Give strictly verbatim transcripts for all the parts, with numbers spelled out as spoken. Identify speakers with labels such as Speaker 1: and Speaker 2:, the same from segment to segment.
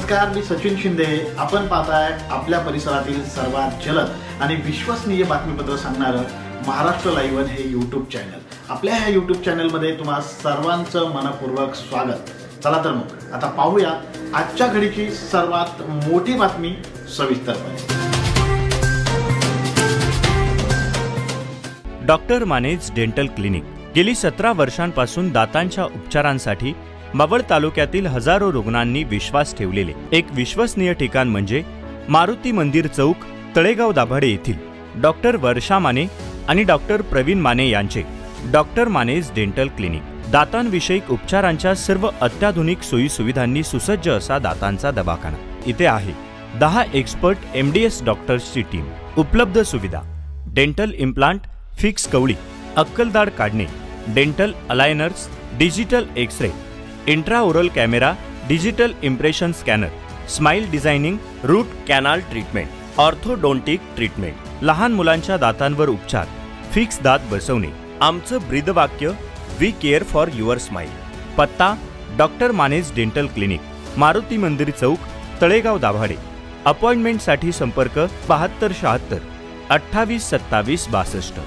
Speaker 1: नमस्कार, मी सचिन शिंदे। आपण पाहताय आपल्या परिसरातील सर्वात जलद आणि विश्वसनीय बातमीपत्र सांगणारं महाराष्ट्र लाईव्ह हे यूट्यूब चॅनल। आपल्या ह्या यूट्यूब चॅनल मध्ये तुम्हा सर्वांचं मनपूर्वक स्वागत। चला तर मग आता पाहूया आजच्या घडीची सर्वात मोठी बातमी सविस्तरपणे।
Speaker 2: डॉक्टर मानेज डेंटल क्लिनिक गेली सतरा वर्षांपासून दातांच्या उपचारांसाठी मावळ तालुक्यातील हजारो रुग्णांनी विश्वास ठेवलेले एक विश्वसनीय ठिकाण म्हणजे मारुती मंदिर चौक, तळेगाव दाभाडे येथील डॉक्टर वर्षा माने आणि डॉक्टर प्रवीण माने यांचे डॉक्टर मानेज डेंटल क्लिनिक। दातांविषयक उपचारांच्या सर्व अत्याधुनिक सोयी सुविधांनी सुसज्ज असा दातांचा दवाखाना इथे आहे। दहा एक्सपर्ट एमडीएस डॉक्टर्सची टीम, उपलब्ध सुविधा डेंटल इम्प्लांट, फिक्स कवळी, अक्कलदाढ काढणे, dental aligners, digital x-ray, intraoral camera, digital impression scanner, smile designing, root canal treatment, orthodontic treatment, लहान मुलांच्या दातांवर उपचार, फिक्स दात बसवणे। आमचं ब्रीदवाक्य we care for your smile. पत्ता doctor Mane's dental clinic, Maruti Mandir Chowk, Talegaon Dabhade. अपॉइंटमेंटसाठी संपर्क बहात्तर शहात्तर अठ्ठावीस सत्तावीस बासष्ट।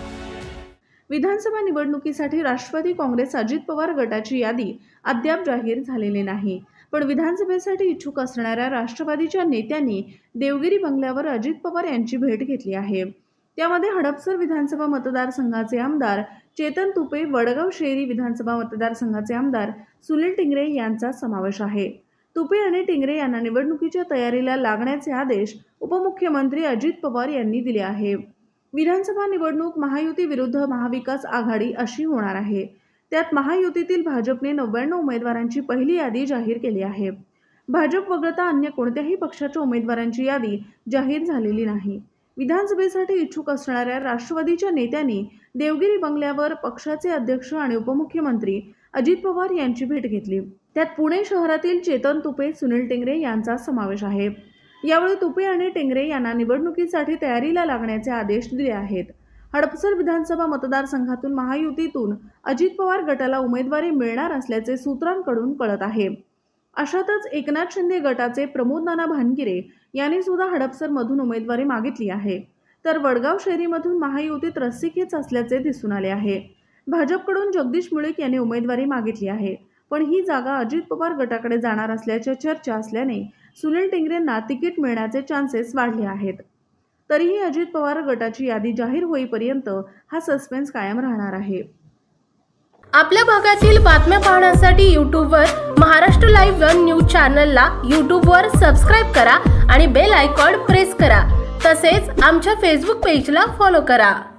Speaker 3: विधानसभा निवडणुकीसाठी राष्ट्रवादी काँग्रेस अजित पवार गटाची यादी अद्याप जाहीर झालेली नाही, पण विधानसभेसाठी इच्छुक असणाऱ्या राष्ट्रवादीच्या नेत्यांनी देवगिरी बंगल्यावर अजित पवार यांची भेट घेतली आहे। त्यामध्ये हडपसर विधानसभा मतदारसंघाचे आमदार चेतन तुपे, वडगाव शेरी विधानसभा मतदारसंघाचे आमदार सुनील टिंगरे यांचा समावेश आहे। तुपे आणि टिंगरे यांना निवडणुकीच्या तयारीला लागण्याचे आदेश उपमुख्यमंत्री अजित पवार यांनी दिले आहे। विधानसभा निवडणूक महायुती विरुद्ध महाविकास आघाडी अशी होणार आहे। त्यात महायुतीतील भाजपने नव्याण्णव उमेदवारांची पहिली यादी जाहीर केली आहे। भाजप वगळता अन्य कोणत्याही पक्षाच्या उमेदवारांची यादी जाहीर झालेली नाही। विधानसभेसाठी इच्छुक असणाऱ्या राष्ट्रवादीच्या नेत्यांनी देवगिरी बंगल्यावर पक्षाचे अध्यक्ष आणि उपमुख्यमंत्री अजित पवार यांची भेट घेतली। त्यात पुणे शहरातील चेतन तुपे, सुनील टिंगरे यांचा समावेश आहे। यावेळी तुपे आणि टिंगरे यांना निवडणुकीसाठी तयारीला लागण्याचे आदेश दिले आहेत। हडपसर विधानसभा मतदारसंघातून महायुतीतून अजित पवार गटाला उमेदवारी मिळणार असल्याचे सूत्रांकडून कळत आहे। अशातच एकनाथ शिंदे गटाचे प्रमोद नाना भानगिरे यांनी सुद्धा हडपसर मधून उमेदवारी मागितली आहे, तर वडगाव शहरीमधून महायुतीत रस्सीखेच असल्याचे दिसून आले आहे। भाजपकडून जगदीश मुळीक यांनी उमेदवारी मागितली आहे, पण ही जागा अजित पवार गटाकडे जाणार असल्याच्या चर्चा असल्याने सुनील टिंगरेंना तिकीट मिळण्याचे चान्सेस वाढले आहेत। तरीही अजित पवार गटाची यादी जाहीर होईपर्यंत हा सस्पेन्स कायम राहणार आहे।
Speaker 4: आपल्या भागातील बातम्या पाहण्यासाठी यूट्यूबवर महाराष्ट्र लाईव्ह न्यूज चॅनलला यूट्यूबवर सबस्क्राईब करा आणि बेल आयकॉन प्रेस करा। तसेच आमच्या फेसबुक पेजला फॉलो करा।